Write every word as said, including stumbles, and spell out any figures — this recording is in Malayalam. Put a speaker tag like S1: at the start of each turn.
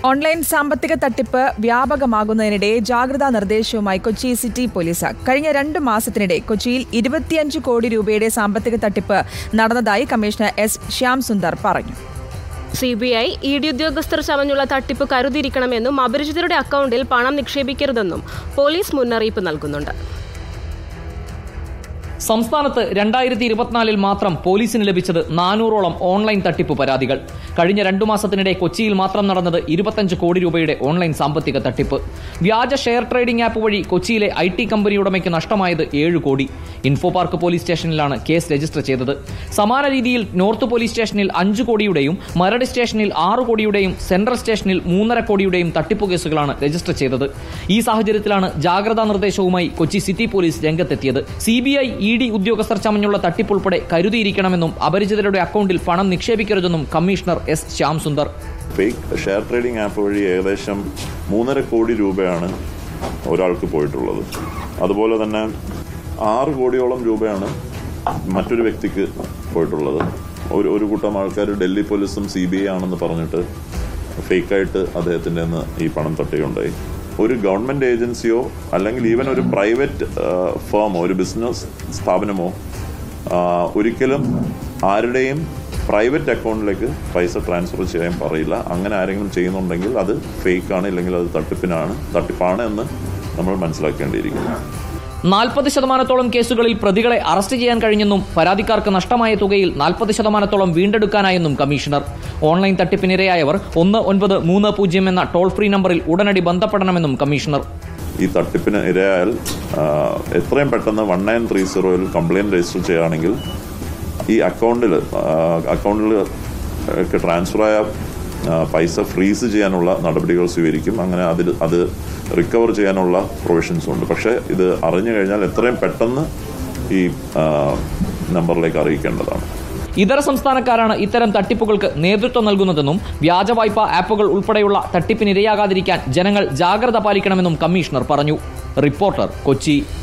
S1: ഓൺലൈൻ സാമ്പത്തിക തട്ടിപ്പ് വ്യാപകമാകുന്നതിനിടെ ജാഗ്രതാ നിർദ്ദേശവുമായി കൊച്ചി സിറ്റി പോലീസ്. കഴിഞ്ഞ രണ്ടു മാസത്തിനിടെ കൊച്ചിയിൽ ഇരുപത്തിയഞ്ച് കോടി രൂപയുടെ സാമ്പത്തിക തട്ടിപ്പ് നടന്നതായി കമ്മീഷണർ എസ് ശ്യാം സുന്ദർ പറഞ്ഞു.
S2: C B I E D ഉദ്യോഗസ്ഥർ ചമഞ്ഞുള്ള തട്ടിപ്പ് കരുതിയിരിക്കണമെന്നും അപരിചിതരുടെ അക്കൗണ്ടിൽ പണം നിക്ഷേപിക്കരുതെന്നും പോലീസ് മുന്നറിയിപ്പ് നൽകുന്നുണ്ട്.
S3: സംസ്ഥാനത്ത് രണ്ടായിരത്തി ഇരുപത്തിനാലിൽ മാത്രം പോലീസിന് ലഭിച്ചത് നാനൂറോളം ഓൺലൈൻ തട്ടിപ്പ് പരാതികൾ. കഴിഞ്ഞ രണ്ടു മാസത്തിനിടെ കൊച്ചിയിൽ മാത്രം നടന്നത് ഇരുപത്തഞ്ച് കോടി രൂപയുടെ ഓൺലൈൻ സാമ്പത്തിക തട്ടിപ്പ്. വ്യാജ ഷെയർ ട്രേഡിംഗ് ആപ്പ് വഴി കൊച്ചിയിലെ ഐ ടി കമ്പനി ഉടമയ്ക്ക് നഷ്ടമായത് ഏഴ് കോടി. ഇൻഫോ പാർക്ക് പോലീസ് സ്റ്റേഷനിലാണ് കേസ് രജിസ്റ്റർ ചെയ്തത്. സമാന രീതിയിൽ നോർത്ത് പോലീസ് സ്റ്റേഷനിൽ അഞ്ചു കോടിയുടെയും മരട് സ്റ്റേഷനിൽ ആറ് കോടിയുടെയും സെൻട്രൽ സ്റ്റേഷനിൽ മൂന്നര കോടിയുടെയും തട്ടിപ്പ് കേസുകളാണ് രജിസ്റ്റർ ചെയ്തത്. ഈ സാഹചര്യത്തിലാണ് ജാഗ്രതാ നിർദ്ദേശവുമായി കൊച്ചി സിറ്റി പോലീസ് രംഗത്തെത്തിയത്. C B I E D ഉദ്യോഗസ്ഥർ ചമഞ്ഞുള്ള തട്ടിപ്പുൾപ്പെടെ കരുതിയിരിക്കണമെന്നും അപരിചിതരുടെ അക്കൗണ്ടിൽ പണം നിക്ഷേപിക്കരുതെന്നും commissioner S Shyam Sundar.
S4: Fake share trading app വഴി ഏകദേശം മൂന്നര കോടി രൂപയാണ് ഒരാൾക്ക് പോയിട്ടുള്ളത്. അതുപോലെ തന്നെ ആറ് കോടിയോളം രൂപയാണ് മറ്റൊരു വ്യക്തിക്ക് പോയിട്ടുള്ളത്. ഒരു ഒരു കൂട്ടം ആൾക്കാർ ഡൽഹി പോലീസും സി ബി ഐ ആണെന്ന് പറഞ്ഞിട്ട് ഫേക്കായിട്ട് അദ്ദേഹത്തിൻ്റെ നിന്ന് ഈ പണം തട്ടുകയുണ്ടായി. ഒരു ഗവൺമെൻറ് ഏജൻസിയോ അല്ലെങ്കിൽ ഈവൻ ഒരു പ്രൈവറ്റ് ഫേമോ ഒരു ബിസിനസ് സ്ഥാപനമോ ഒരിക്കലും ആരുടെയും പ്രൈവറ്റ് അക്കൗണ്ടിലേക്ക് പൈസ ട്രാൻസ്ഫർ ചെയ്യാൻ പറയില്ല. അങ്ങനെ ആരെങ്കിലും ചെയ്യുന്നുണ്ടെങ്കിൽ അത് ഫേക്കാണ്, ഇല്ലെങ്കിൽ അത് തട്ടിപ്പിനാണ് തട്ടിപ്പാണ് എന്ന് നമ്മൾ മനസ്സിലാക്കേണ്ടിയിരിക്കുന്നു.
S3: നാൽപ്പത് ശതമാനത്തോളം കേസുകളിൽ പ്രതികളെ അറസ്റ്റ് ചെയ്യാൻ കഴിഞ്ഞെന്നും പരാതിക്കാർക്ക് നഷ്ടമായ തുകയിൽ നാൽപ്പത് ശതമാനത്തോളം വീണ്ടെടുക്കാനായെന്നും കമ്മീഷണർ. ഓൺലൈൻ തട്ടിപ്പിനിരയായവർ ഒന്ന് ഒൻപത് മൂന്ന് പൂജ്യം എന്ന ടോൾ ഫ്രീ നമ്പറിൽ ഉടനടി ബന്ധപ്പെടണമെന്നും കമ്മീഷണർ.
S4: ഈ തട്ടിപ്പിന് ഇരയായാൽ എത്രയും പെട്ടെന്ന് വൺ നയൻ ത്രീ സീറോയിൽ കംപ്ലയിന്റ് രജിസ്റ്റർ ചെയ്യുകയാണെങ്കിൽ ഈ അക്കൗണ്ടിൽ അക്കൗണ്ടിൽ ട്രാൻസ്ഫറായ പൈസ ഫ്രീസ് ചെയ്യാനുള്ള നടപടികൾ സ്വീകരിക്കും. അങ്ങനെ അതിൽ അത് റിക്കവർ ചെയ്യാനുള്ള പ്രൊവിഷൻസും ഉണ്ട്. പക്ഷേ ഇത് അറിഞ്ഞു കഴിഞ്ഞാൽ എത്രയും പെട്ടെന്ന് ഈ നമ്പറിലേക്ക് അറിയിക്കേണ്ടതാണ്.
S3: ഇതര സംസ്ഥാനക്കാരാണ് ഇത്തരം തട്ടിപ്പുകൾക്ക് നേതൃത്വം നൽകുന്നതെന്നും വ്യാജ വായ്പാ ആപ്പുകൾ ഉൾപ്പെടെയുള്ള തട്ടിപ്പിനിരയാകാതിരിക്കാൻ ജനങ്ങൾ ജാഗ്രത പാലിക്കണമെന്നും കമ്മീഷണർ പറഞ്ഞു. റിപ്പോർട്ടർ, കൊച്ചി.